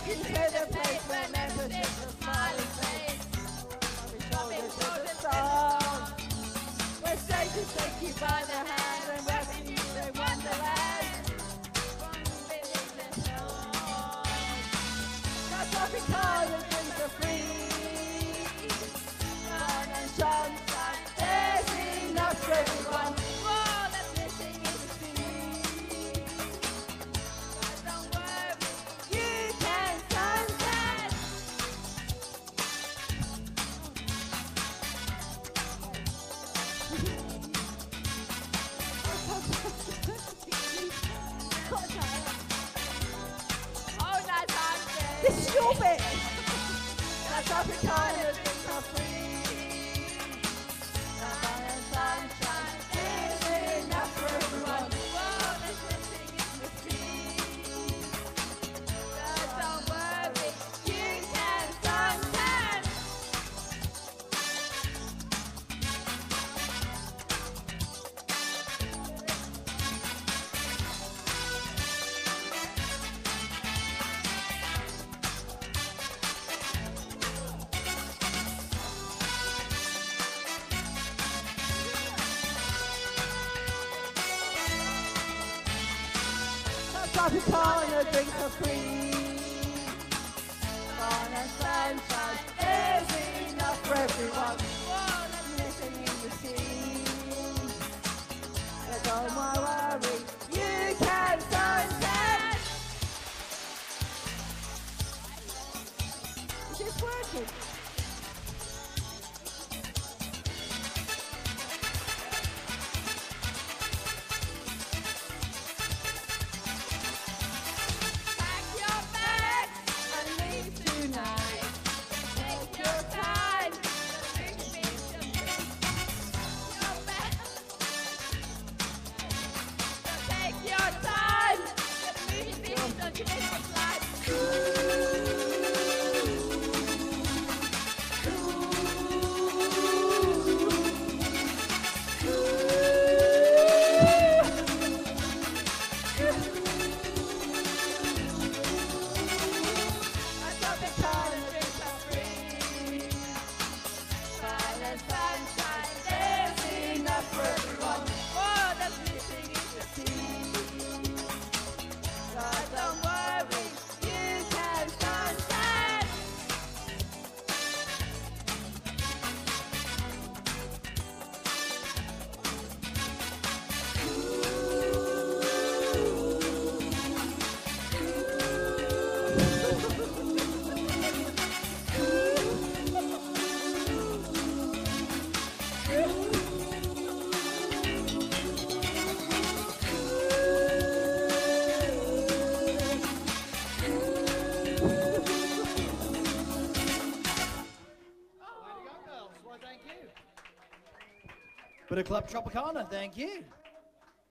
Walking to the place where members is a smiling face. Rubbing shoulders to the song. Where strangers take you by the hand and welcome you to Wonderland. Tropicarna drinks are free. Fun and sunshine, there's enough for everyone. All that's missing is the sea. But don't worry, you can sunset. Oh, nice hunting. This is your bit. Tropicarna drinks are free. Fun and sunshine, there's enough for everyone. All that's missing is the sea. But don't worry, you can sunset. Tropicarna drinks are free. Fun and sunshine, there's enough for everyone. All that's missing in the sea. But don't worry, you can sunset. Is this working? Bit of Club Tropicarna, thank you.